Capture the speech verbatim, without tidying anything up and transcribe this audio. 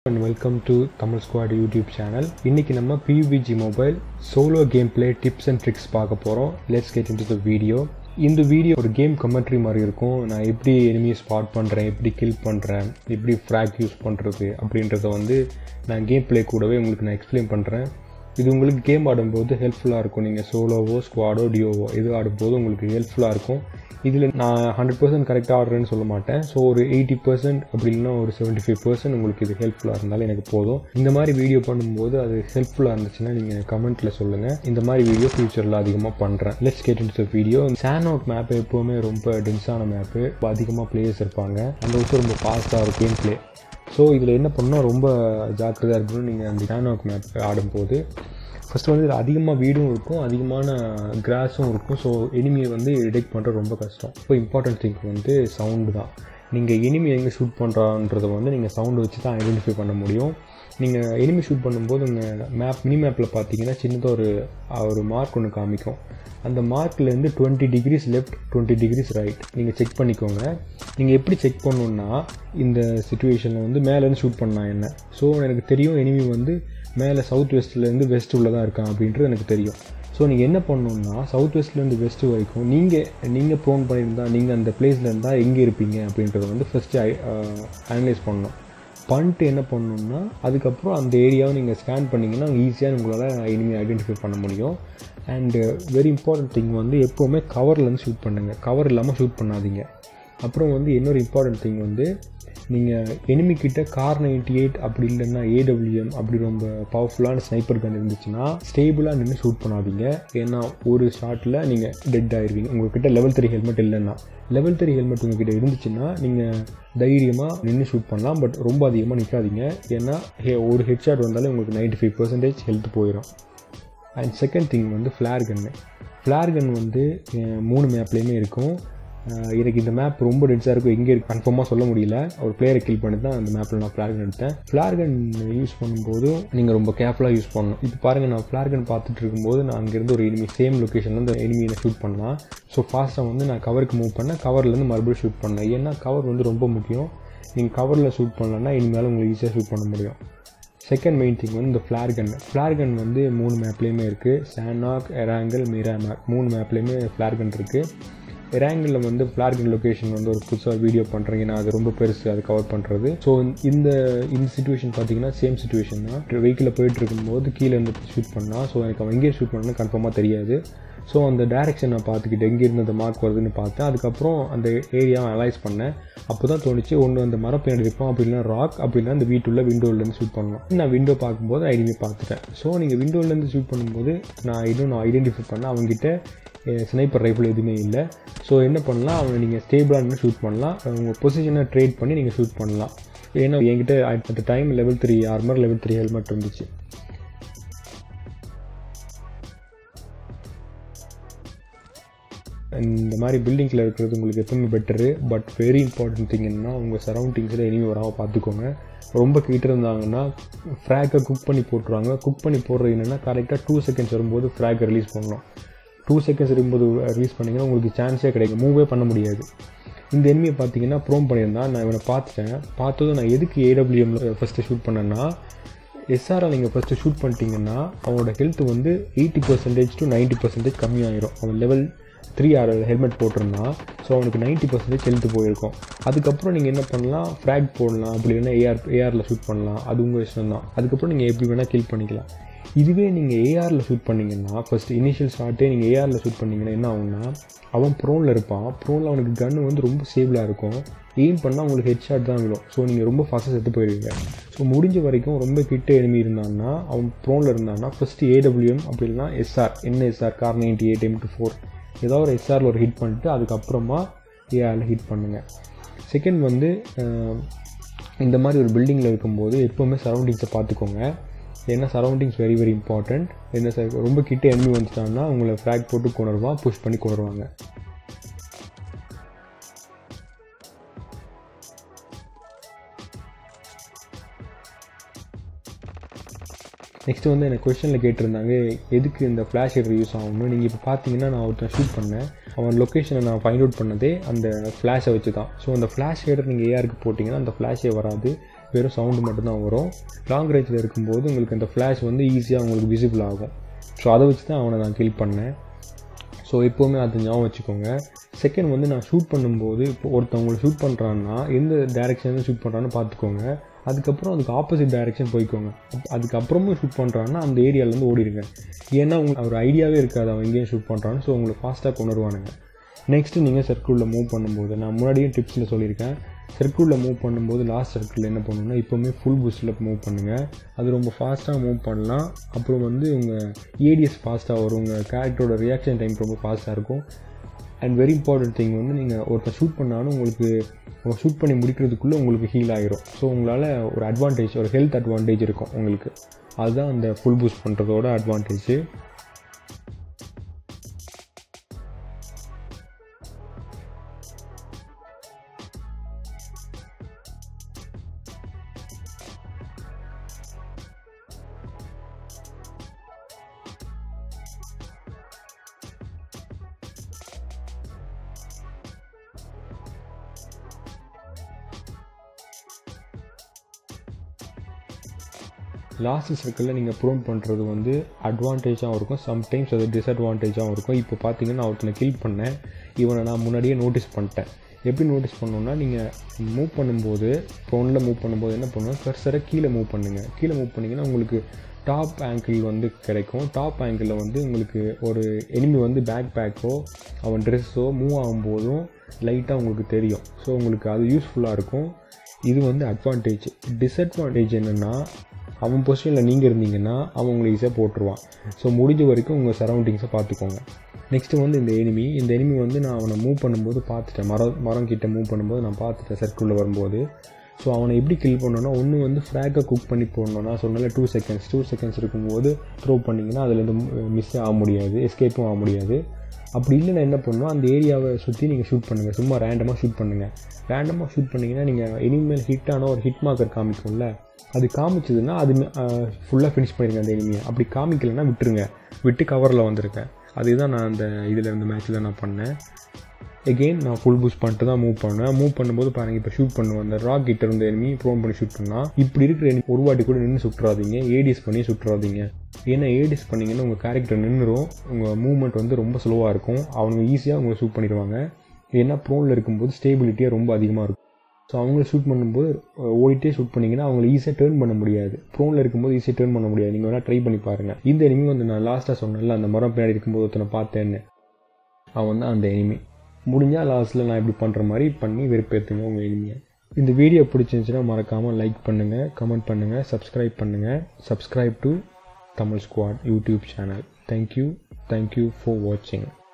And welcome to TamilSquad YouTube channel. இன்னைக்கு நம்ம P U B G mobile solo gameplay tips and tricks பார்க்க போறோம். Let's get into the video. இந்த video ஒரு game commentary மாதிரி இருக்கும். நான் எப்படி எனிமி ஸ்பாட் பண்றேன், எப்படி கில் பண்றேன், எப்படி ஃபிராக் யூஸ் பண்றது அப்படின்றத வந்து நான் கேம் ப்ளே கூடவே உங்களுக்கு நான் எக்ஸ்பிளைன் பண்றேன். இது உங்களுக்கு கேம் ஆடும்போது ஹெல்ப்ஃபுல்லா இருக்கும். நீங்க சோலோவோ ஸ்குவாடோ டியோவோ எது ஆடும்போது உங்களுக்கு ஹெல்ப்ஃபுல்லா இருக்கும். இதில் நான் ஹண்ட்ரட் பர்சன்ட் கரெக்டாக ஆடுறேன்னு சொல்ல மாட்டேன். ஸோ ஒரு எயிட்டி பர்சன்ட் அப்படி இல்லைன்னா ஒரு செவன்ட்டி ஃபைவ் பர்சன்ட் உங்களுக்கு இது ஹெல்ப்ஃபுல்லாக இருந்தாலும் எனக்கு போதும். இந்த மாதிரி வீடியோ பண்ணும்போது அது ஹெல்ப்ஃபுல்லாக இருந்துச்சுன்னா நீங்கள் கமெண்ட்டில் சொல்லுங்கள். இந்த மாதிரி வீடியோ ஃபியூச்சரில் அதிகமாக பண்ணுறேன். Let's get into the video. Sanhok map எப்போவுமே ரொம்ப டென்ஸான மேப்பு, அதிகமாக பிளேயர்ஸ் இருப்பாங்க. அந்த விஷயம் ரொம்ப ஃபாஸ்ட்டாக இருக்கும் கேம் பிளே. ஸோ இதில் என்ன பண்ணால் ரொம்ப ஜாக்கிரதையாக இருக்கணும் நீங்கள் அந்த சானோக் மேப் ஆடும்போது. ஃபஸ்ட்டு வந்து இதில் அதிகமாக வீடும் இருக்கும், அதிகமான கிராஸும் இருக்கும். ஸோ எனிமியை வந்து டிடெக்ட் பண்ணுறது ரொம்ப கஷ்டம். இப்போ இம்பார்ட்டன்ட் திங் வந்து சவுண்டு தான். நீங்கள் எனிமி எங்கே ஷூட் பண்ணுறான்றதை வந்து நீங்கள் சவுண்டு வச்சு தான் ஐடென்டிஃபை பண்ண முடியும். நீங்கள் எனிமி ஷூட் பண்ணும்போது உங்கள் மேப் மினி மேப்பில் பார்த்தீங்கன்னா சின்னதாக ஒரு ஒரு மார்க் ஒன்று காமிக்கும். அந்த மார்க்லேருந்து twenty degrees left twenty degrees right நீங்கள் செக் பண்ணிக்கோங்க. நீங்கள் எப்படி செக் பண்ணணுன்னா இந்த சிச்சுவேஷனில் வந்து மேலேருந்து ஷூட் பண்ணால் என்ன. ஸோ எனக்கு தெரியும் எனிமி வந்து மேலே சவுத் வெஸ்ட்லேருந்து வெஸ்ட் உள்ள தான் இருக்கான் அப்படின்றது எனக்கு தெரியும். ஸோ நீங்கள் என்ன பண்ணணுன்னா சவுத் வெஸ்ட்லேருந்து வெஸ்ட்டு வரைக்கும் நீங்கள் நீங்கள் ப்ரோன் பண்ணியிருந்தால் நீங்கள் அந்த பிளேஸில் இருந்தால் எங்கே இருப்பீங்க அப்படின்றத வந்து ஃபஸ்ட்டு அனலைஸ் பண்ணணும். பண்ணிட்டு என்ன பண்ணணுன்னா அதுக்கப்புறம் அந்த ஏரியாவை நீங்கள் ஸ்கேன் பண்ணிங்கன்னா ஈஸியாக உங்களால் எனிமி ஐடென்டிஃபை பண்ண முடியும். அண்டு வெரி இம்பார்ட்டன்ட் திங் வந்து எப்போவுமே கவர்லேருந்து ஷூட் பண்ணுங்கள், கவர் இல்லாமல் ஷூட் பண்ணாதீங்க. அப்புறம் வந்து இன்னொரு இம்பார்ட்டன்ட் திங் வந்து நீங்கள் எனிமிக்கிட்ட கார் நைன்டி எயிட் அப்படி இல்லைன்னா ஏடபிள்யூஎம் அப்படி ரொம்ப பவர்ஃபுல்லான ஸ்னைப்பர் கன் இருந்துச்சுன்னா ஸ்டேபிளாக நின்று ஷூட் பண்ணாதீங்க. ஏன்னா ஒரு ஷாட்டில் நீங்கள் டெட் ஆகிடுவீங்க. உங்கள்கிட்ட லெவல் த்ரீ ஹெல்மெட் இல்லைன்னா, லெவல் த்ரீ ஹெல்மெட் உங்கள்கிட்ட இருந்துச்சுன்னா நீங்கள் தைரியமாக நின்று ஷூட் பண்ணலாம். பட் ரொம்ப அதிகமாக நிற்காதீங்க. ஏன்னா ஒரு ஹெட் ஷாட் வந்தாலே உங்களுக்கு நைன்ட்டி ஃபைவ் பர்சன்டேஜ் ஹெல்த் போயிடும். அண்ட் செகண்ட் திங் வந்து ஃப்ளேர் கன்னு. ஃப்ளேர் கன் வந்து மூணு மேப்லேயுமே இருக்கும். எனக்கு இந்த மேப் ரொம்ப டென்ஸாக இருக்கும், எங்கே இருக்கு கன்ஃபார்மாக சொல்ல முடியல. ஒரு பிளேயரை கில் பண்ணி தான் அந்த மேப்பில் நான் ஃப்ளார் கன் எடுத்தேன். ஃப்ளார் கன் யூஸ் பண்ணும்போது நீங்கள் ரொம்ப கேர்ஃபுல்லாக யூஸ் பண்ணணும். இப்போ பாருங்கள், நான் ஃப்ளார் கன் பார்த்துட்டு இருக்கும்போது நான் அங்கேருந்து ஒரு எனிமி சேம் லொக்கேஷனில் அந்த எனிமியை ஷூட் பண்ணலாம். ஸோ ஃபாஸ்ட்டாக வந்து நான் கவருக்கு மூவ் பண்ணேன், கவர்லேருந்து மறுபடியும் ஷூட் பண்ணேன். ஏன்னா கவர் வந்து ரொம்ப முக்கியம். நீங்கள் கவரில் ஷூட் பண்ணலன்னா இனிமேல் உங்களுக்கு ஈஸியாக ஷூட் பண்ண முடியும். செகண்ட் மெயின் திங் வந்து இந்த ஃப்ளார் கன். ஃப்ளார் கன் வந்து மூணு மேப்லேயுமே இருக்குது. சானாக், எராங்கிள், மிராமேக் மூணு மேப்லேயுமே ஃப்ளார் கன் இருக்குது. எராங்கிளில் வந்து ஃப்ளார் கன் லொக்கேஷன் வந்து ஒரு புதுசாக வீடியோ பண்ணுறேன். ஏன்னா அது ரொம்ப பெருசு, அது கவர் பண்ணுறது. ஸோ இந்த இந்த சிச்சுவேஷன் பார்த்தீங்கன்னா சேம் சிச்சுவேஷன் தான். வெஹிக்கிளில் போயிட்டு இருக்கும்போது கீழே இருந்து ஷூட் பண்ணால், ஸோ எனக்கு அவன் எங்கேயே ஷூட் பண்ணணும்னு கன்ஃபார்மாக தெரியாது. ஸோ அந்த டேரெக்ஷன் நான் பார்த்துக்கிட்டு எங்கேருந்து அந்த மார்க் வருதுன்னு பார்த்தேன். அதுக்கப்புறம் அந்த ஏரியாவை அனலைஸ் பண்ணேன். அப்போ தான் தோணுச்சு, ஒன்று அந்த மரம் பின்னாடி இருப்போம், அப்படின்னா ராக், அப்படின்னா அந்த வீட்டுள்ள விண்டோலேருந்து ஷூட் பண்ணணும். நான் விண்டோ பார்க்கும்போது ஐடிமே பார்த்துட்டேன். ஸோ நீங்கள் விண்டோலேருந்து ஷூட் பண்ணும்போது நான் இன்னும் நான் ஐடென்டிஃபை பண்ணேன் அவங்ககிட்ட ஸ்னைப்பர் ரைஃபிள் எதுவுமே இல்லை. ஸோ என்ன பண்ணலாம், அவங்க நீங்கள் ஸ்டேபிளாக ஷூட் பண்ணலாம். உங்கள் பொசிஷனை ட்ரேட் பண்ணி நீங்கள் ஷூட் பண்ணலாம். ஏன்னா என்கிட்ட at time level three armour, level three helmet இருந்துச்சு. இந்த மாதிரி பில்டிங்கில் இருக்கிறது உங்களுக்கு எப்பவுமே better. But very important thing என்னன்னா உங்கள் சரௌண்டிங்ஸில் எனிமி வராமல் பார்த்துக்கோங்க. ரொம்ப கிட்ட இருந்தாங்கன்னா ஃப்ராக்கை குக் பண்ணி போட்டுருவாங்க. குக் பண்ணி போடுறது என்னென்னா கரெக்டாக டூ செகண்ட்ஸ் வரும்போது ஃப்ராக்கை ரிலீஸ் பண்ணணும். டூ செகண்ட்ஸ் இருக்கும்போது ரிலீஸ் பண்ணிங்கன்னா உங்களுக்கு சான்ஸே கிடைக்கும், மூவே பண்ண முடியாது. இந்த எனிமியை பார்த்தீங்கன்னா ப்ரோம் பண்ணியிருந்தான். நான் இவனை பார்த்துட்டேன். பார்த்ததும் நான் எதுக்கு ஏடபிள்யூஎம்ல ஃபஸ்ட்டு ஷூட் பண்ணேன்னா, எஸ்ஆரில் நீங்கள் ஃபஸ்ட்டு ஷூட் பண்ணிட்டீங்கன்னா அவனோட ஹெல்த் வந்து eighty percentage to ninety percentage கம்மியாகிடும். அவன் லெவல் த்ரீ ஆர் ஹெல்மெட் போட்டிருந்தான். ஸோ அவனுக்கு நைன்ட்டி பர்சன்டேஜ் ஹெல்த் போயிருக்கும். அதுக்கப்புறம் நீங்கள் என்ன பண்ணலாம், ஃப்ராக் போடலாம், அப்படி இல்லைன்னா ஏஆர் ஏஆரில் ஷூட் பண்ணலாம். அது உங்கள் இஷ்டம் தான். அதுக்கப்புறம் நீங்கள் எப்படி வேணால் கில் பண்ணிக்கலாம். இதுவே நீங்கள் ஏஆரில் ஷூட் பண்ணிங்கன்னா, ஃபஸ்ட் இனிஷியல் ஸ்டார்ட்டே நீங்கள் ஏஆரில் ஷூட் பண்ணிங்கன்னா என்ன ஆகும்னா, அவன் ப்ரோனில் இருப்பான். ப்ரோனில் அவனுக்கு கன்று வந்து ரொம்ப ஸ்டேபிளாக இருக்கும். எய்ம் பண்ணால் உங்களுக்கு ஹெட் ஷாட் தான் விடும். ஸோ நீங்கள் ரொம்ப ஃபாஸ்ட்டாக செத்து போயிடுவீங்க. ஸோ முடிஞ்ச வரைக்கும் ரொம்ப கிட்ட எனிமி இருந்தான்னா, அவன் ப்ரோனில் இருந்தான்னா ஃபஸ்ட்டு ஏடபிள்யூஎம் அப்படி இல்லைனா எஸ்ஆர், என்ன SR kar ninety eight M two four ஏதாவது ஒரு எஸ்ஆரில் ஒரு ஹிட் பண்ணிட்டு அதுக்கப்புறமா ஏஆரில் ஹிட் பண்ணுங்கள். செகண்ட் வந்து இந்த மாதிரி ஒரு பில்டிங்கில் இருக்கும்போது எப்போவுமே சரௌண்டிங்ஸை பார்த்துக்கோங்க. ஏன்னா சரௌண்டிங்ஸ் வெரி வெரி இம்பார்ட்டண்ட். என்ன சார் ரொம்ப கிட்ட எனிமி வந்துட்டாங்கன்னா உங்களை ஃப்ராக் போட்டு கொண்டுருவான், புஷ் பண்ணி கொண்டுருவாங்க. நெக்ஸ்ட்டு வந்து எனக்கு கொஸ்டினில் கேட்டிருந்தாங்க எதுக்கு இந்த ஃப்ளாஷ் ஹீடர் யூஸ் ஆகணும். நீங்கள் இப்போ பார்த்தீங்கன்னா நான் ஒருத்தன் ஷூட் பண்ணேன், அவன் லொக்கேஷனை நான் ஃபைண்ட் அவுட் பண்ணதே அந்த ஃப்ளாஷை வச்சு தான். ஸோ அந்த ஃப்ளாஷ் ஹீடர் நீங்கள் ஏஆருக்கு போட்டிங்கன்னா அந்த ஃப்ளாஷே வராது. வெறும் சவுண்டு மட்டும்தான் வரும். லாங் ரேஞ்சில் இருக்கும்போது உங்களுக்கு அந்த ஃப்ளாஷ் வந்து ஈஸியாக உங்களுக்கு விசிபிள் ஆகும். ஸோ அதை வச்சு தான் அவனை நான் கில் பண்ணேன். ஸோ எப்போவுமே அது ஞாபகம் வச்சுக்கோங்க. செகண்ட் வந்து நான் ஷூட் பண்ணும்போது இப்போ ஒருத்தவங்களை ஷூட் பண்ணுறான்னா எந்த டேரெக்ஷனில் ஷூட் பண்ணுறான்னு பார்த்துக்கோங்க. அதுக்கப்புறம் அதுக்கு ஆப்போசிட் டைரெக்ஷன் போய்க்கோங்க. அதுக்கப்புறமும் ஷூட் பண்ணுறான்னா அந்த ஏரியாவிலேருந்து ஓடிடுங்க. ஏன்னா உங்களுக்கு ஒரு ஐடியாவே இருக்காது அவன் எங்கேயும் ஷூட் பண்ணுறான்னு. ஸோ உங்களுக்கு ஃபாஸ்ட்டாக கொண்டுருவானுங்க. நெக்ஸ்ட்டு நீங்கள் சர்க்கிளில் மூவ் பண்ணும்போது நான் முன்னாடியும் டிப்ஸில் சொல்லியிருக்கேன். சர்க்கிளில் மூவ் பண்ணும்போது லாஸ்ட் சர்க்கிளில் என்ன பண்ணணும்னா எப்போவுமே ஃபுல் பூஸ்ட்டில் மூவ் பண்ணுங்கள். அது ரொம்ப ஃபாஸ்ட்டாக மூவ் பண்ணலாம். அப்புறம் வந்து உங்கள் ஏடிஎஸ் ஃபாஸ்ட்டாக வரும். உங்கள் கேரக்டரோட ரியாக்ஷன் டைம் ரொம்ப ஃபாஸ்ட்டாக இருக்கும். அண்ட் வெரி இம்பார்ட்டன்ட் திங் வந்து நீங்கள் ஒருத்தர் ஷூட் பண்ணாலும் உங்களுக்கு ஷூட் பண்ணி முடிக்கிறதுக்குள்ளே உங்களுக்கு ஹீல் ஆகிரும். ஸோ உங்களால் ஒரு அட்வான்டேஜ், ஒரு ஹெல்த் அட்வான்டேஜ் இருக்கும் உங்களுக்கு. அதுதான் அந்த ஃபுல் பூஸ்ட் பண்ணுறதோட அட்வான்டேஜ். லாஸ்ட் சர்க்கிளில் நீங்கள் ப்ரோன் பண்ணுறது வந்து அட்வான்டேஜாகவும் இருக்கும், சம்டைம்ஸ் அது டிஸ்அட்வான்டேஜாகவும் இருக்கும். இப்போ பார்த்தீங்கன்னா நான் ஒருத்தனை கில் பண்ணேன். இவனை நான் முன்னாடியே நோட்டீஸ் பண்ணிட்டேன். எப்படி நோட்டீஸ் பண்ணணுன்னா நீங்கள் மூவ் பண்ணும்போது ப்ரோனில் மூவ் பண்ணும்போது என்ன பண்ணுவோம், கர்சரை கீழே மூவ் பண்ணுங்கள். கீழே மூவ் பண்ணிங்கன்னா உங்களுக்கு டாப் ஆங்கிள் வந்து கிடைக்கும். டாப் ஆங்கிளில் வந்து உங்களுக்கு ஒரு எனிமி வந்து பேக் பேக்கோ அவன் ட்ரெஸ்ஸோ மூவ் ஆகும்போதும் லைட்டாக உங்களுக்கு தெரியும். ஸோ உங்களுக்கு அது யூஸ்ஃபுல்லாக இருக்கும். இது வந்து அட்வான்டேஜ். டிஸ்அட்வான்டேஜ் என்னென்னா அவன் பொசிஷனில் நீங்கள் இருந்தீங்கன்னா அவன் உங்களை ஈஸியாக போட்டுருவான். ஸோ முடிஞ்ச வரைக்கும் உங்கள் சரௌண்டிங்ஸை பார்த்துக்கோங்க. நெக்ஸ்ட்டு வந்து இந்த எனிமி இந்த எனிமி வந்து நான் அவனை மூவ் பண்ணும்போது பார்த்துட்டேன். மரம் மரம் கிட்டே மூவ் பண்ணும்போது நான் பார்த்துட்டேன் சர்க்கிளில் வரும்போது. ஸோ அவனை எப்படி கில் பண்ணணும்னா ஒன்று வந்து ஃப்ராக்கை குக் பண்ணி போடணும்னா சொன்னால டூ செகண்ட்ஸ் டூ செகண்ட்ஸ் இருக்கும்போது த்ரோ பண்ணிங்கன்னா அதுலேருந்து மிஸ் ஆக முடியாது, எஸ்கேப்பும் ஆக முடியாது. அப்படி இல்லைன்னா என்ன பண்ணணும், அந்த ஏரியாவை சுற்றி நீங்கள் ஷூட் பண்ணுங்கள். சும்மா ரேண்டமாக ஷூட் பண்ணுங்கள். ரேண்டமாக ஷூட் பண்ணிங்கன்னா நீங்கள் எனிமேல் ஹிட் ஆனால் ஒரு ஹிட் மார்க்கர் காமிக்கும்ல, அது காமிச்சதுன்னா அது ஃபுல்லாக ஃபினிஷ் பண்ணிடுங்க அந்த எனிமியை. அப்படி காமிக்கலைன்னா விட்டுருங்க, விட்டு கவரில் வந்திருக்கேன். அதுதான் நான் அந்த இதில் இந்த மேட்ச்சில் நான் பண்ணேன். எகெயின் நான் ஃபுல் பூஸ்ட் பண்ணிட்டு தான் மூவ் பண்ணுவேன். மூவ் பண்ணும்போது பாருங்கள், இப்போ ஷூட் பண்ணுவேன். அந்த ராக் கிட்ட இருந்த எனிமி ப்ரோன் பண்ணி ஷூட் பண்ணால் இப்படி இருக்கிற எனிமி ஒரு வாட்டி கூட நின்று சுட்டுறாதீங்க, ஏடிஎஸ் பண்ணி சுட்டுறாதீங்க. ஏன்னா ஏடிஎஸ் பண்ணிங்கன்னா உங்கள் கேரக்டர் நின்றுடும், உங்கள் மூவ்மெண்ட் வந்து ரொம்ப ஸ்லோவாக இருக்கும். அவங்க ஈஸியாக உங்களை ஷூட் பண்ணிடுவாங்க. ஏன்னா ப்ரோனில் இருக்கும்போது ஸ்டேபிலிட்டியாக ரொம்ப அதிகமாக இருக்கும். ஸோ அவங்கள ஷூட் பண்ணும்போது ஓடிட்டே ஷூட் பண்ணிங்கன்னா அவங்கள ஈஸியாக டேர்ன் பண்ண முடியாது. ப்ரோனில் இருக்கும்போது ஈஸியாக டேர்ன் பண்ண முடியாது. நீங்கள் வேணால் ட்ரை பண்ணி பாருங்கள். இந்த எனிமி வந்து நான் லாஸ்ட்டாக சொன்னேன்ல, அந்த மரம் பின்னாடி இருக்கும்போது ஒருத்தனை பார்த்தேன்னு, அவன் தான் அந்த எனிமி. முடிஞ்சால் லாஸ்ட்டில் நான் இப்படி பண்ணுற மாதிரி பண்ணி வெறுப்பேற்றுங்க உங்கள் எனிமியை. இந்த வீடியோ பிடிச்சிருந்துச்சுன்னா மறக்காமல் லைக் பண்ணுங்கள், கமெண்ட் பண்ணுங்கள், சப்ஸ்கிரைப் பண்ணுங்கள். Subscribe to Tamil squad YouTube channel. Thank you thank you for வாட்சிங்.